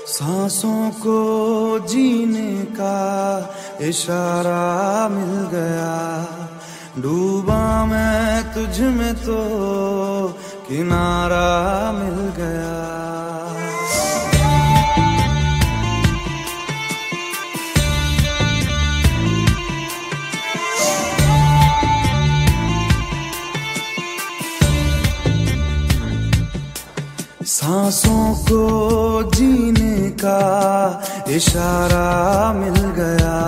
सांसों को जीने का इशारा मिल गया, डूबा मैं तुझ में तो किनारा मिल गया। सांसों को जीने का इशारा मिल गया,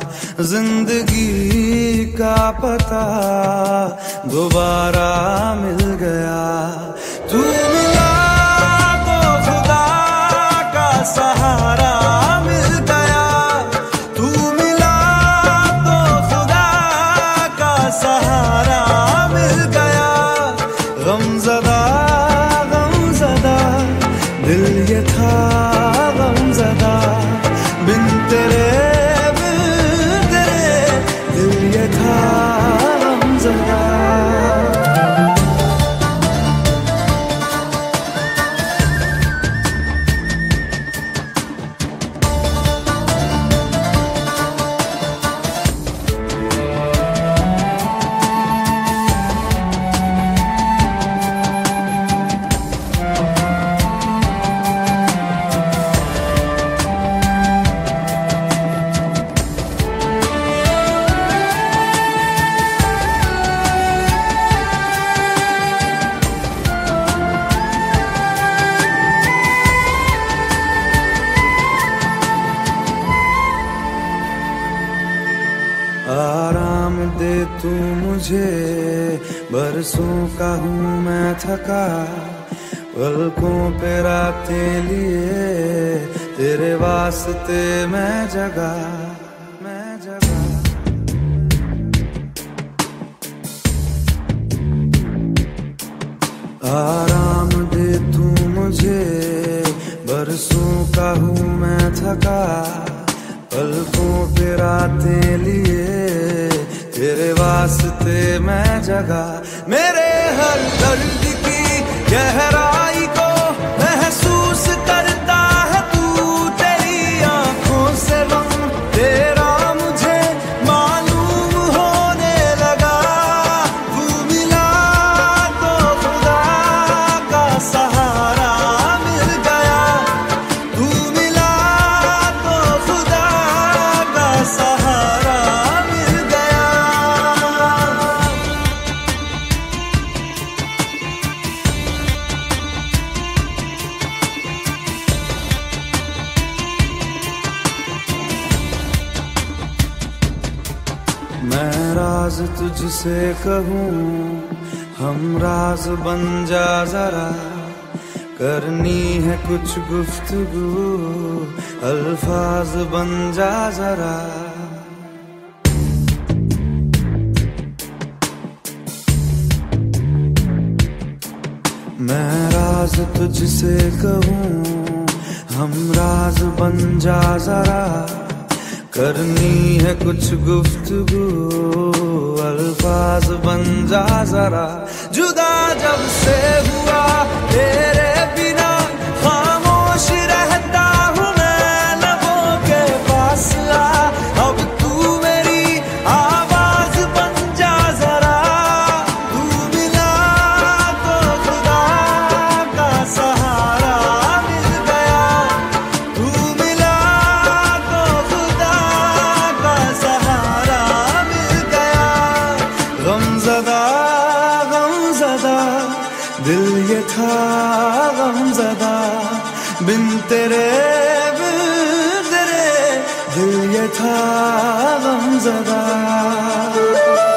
जिंदगी का पता दोबारा मिल गया। तू मिला तो खुदा का सहारा मिल गया, तू मिला तो खुदा का सहारा मिल गया। गमज़दा दिल ये था गमज़दा, बिन तेरे दिल ये था गमज़दा। आराम दे तू मुझे, बरसों का हूँ मैं थका, पलकों पे रातें लिए तेरे वास्ते मैं जगा। आराम दे तू मुझे, बरसों का हूँ मैं थका, पलकों पे रातें लिए तेरे वास्ते मैं जगा। मेरे हर दर्द की गहराई को महसूस करता है तू, तेरी आंखों से रंग तेरा मुझे मालूम होने लगा। तू मिला तो खुदा का सहारा मिल गया, तू मिला तो खुदा का सहारा मिल गया। मैं राज तुझसे कहूँ, हम राज बन जा जरा, करनी है कुछ गुफ्तगू, अल्फाज बन जा जरा। मैं राज तुझसे कहूँ, हम राज बन जा जरा, करनी है कुछ गुफ्तगू, अल्फाज बन जा जरा। जुदा जब से हुआ तेरे बिना खामोश रहता हूँ मैं, लबों के पास आ अब तू मेरी आवाज बन जा जरा। तू मिला तो खुदा का सहारा मिल गया, तू मिला तो खुदा का सहारा मिल गया। गमज़दा गमज़दा दिल ये था गमज़दा, बिन तेरे दिल ये था गमज़दा।